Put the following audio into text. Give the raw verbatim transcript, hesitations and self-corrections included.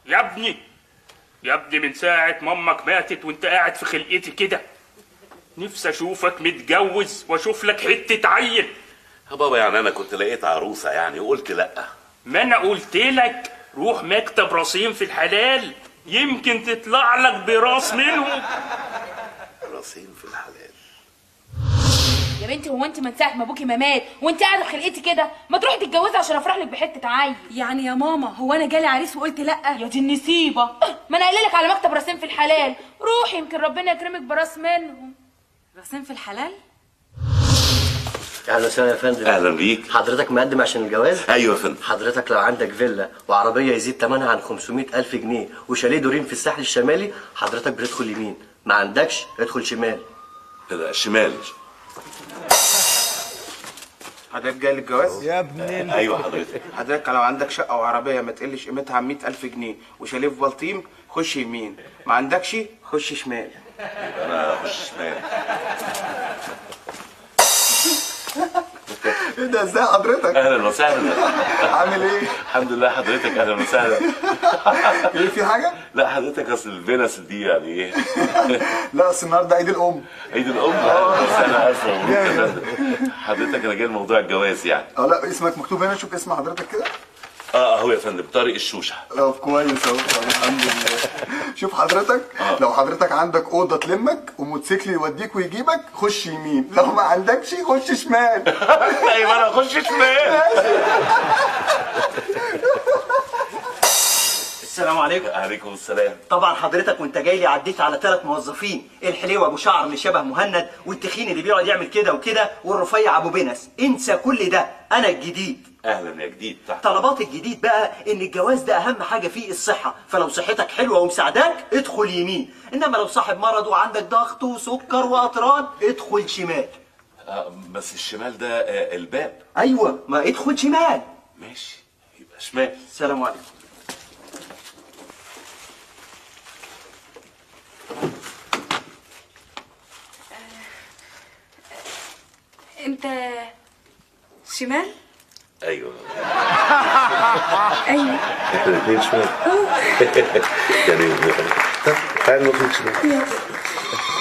يا ابني يا ابني من ساعة ما امك ماتت وانت قاعد في خلقتي كده، نفسي اشوفك متجوز واشوف لك حتة عيل. يا بابا يعني انا كنت لقيت عروسة يعني وقلت لا. ما انا قلت لك روح مكتب رصين في الحلال، يمكن تطلع لك براس منهم. رصين في الحلال؟ يا بنتي هو انت من ساعه ما ابوكي ما مات وانت قاعده في خلقتي كده؟ ما تروحي تتجوزي عشان افرح لك بحته عيل. يعني يا ماما هو انا جالي عريس وقلت لا؟ يا دي النسيبه، ما انا قايله لك على مكتب راسين في الحلال، روحي يمكن ربنا يكرمك براس منهم. راسين في الحلال؟ اهلا وسهلا يا فندم. اهلا بيك. حضرتك مقدم عشان الجواز؟ ايوه يا فندم. حضرتك لو عندك فيلا وعربيه يزيد ثمنها عن خمسمائة ألف جنيه وشاليه دورين في الساحل الشمالي، حضرتك بتدخل يمين، ما عندكش ادخل شمال. لا شمال. حضرتك جاي للجواز؟ يا ابني ايوه حضرتك. حضرتك لو عندك شقه وعربيه ما تقلش قيمتها عن مئة ألف جنيه وشاليه في بلطيم، خش يمين، ما عندكش خش شمال. انا اخش شمال. ايه ده؟ ازاي حضرتك؟ اهلا وسهلا. عامل ايه؟ الحمد لله. حضرتك اهلا وسهلا. ايه في حاجه؟ لا حضرتك اصل الفينس دي يعني ايه؟ لا اصل النهارده عيد الام. عيد الام؟ اهلا وسهلا. الف مبروك. حضرتك انا جاي موضوع الجواز يعني. اه لا اسمك مكتوب هنا، شوف اسم حضرتك كده. اه اهو يا فندم، طارق الشوشه. اه كويس اهو الحمد لله. شوف حضرتك آه. لو حضرتك عندك اوضه تلمك وموتوسيكل يوديك ويجيبك خش يمين، لو ما عندكش خش شمال. ايوه انا اخش شمال. السلام عليكم. عليكم السلام. طبعا حضرتك وانت جاي لي عديت على ثلاث موظفين، الحليوه ابو شعر اللي شبه مهند، والتخين اللي بيقعد يعمل كده وكده، والرفيع ابو بنس. انسى كل ده، انا الجديد. اهلا يا جديد. تحت. طلبات الجديد بقى ان الجواز ده اهم حاجه فيه الصحه، فلو صحتك حلوه ومساعداك ادخل يمين، انما لو صاحب مرض وعندك ضغط وسكر وقطران ادخل شمال. آه بس الشمال ده آه الباب. ايوه ما ادخل شمال. ماشي يبقى شمال. السلام عليكم. انت شمال؟ ايوه. ايوه الاثنين شمال. يعني طب تعالى نخرج شمال.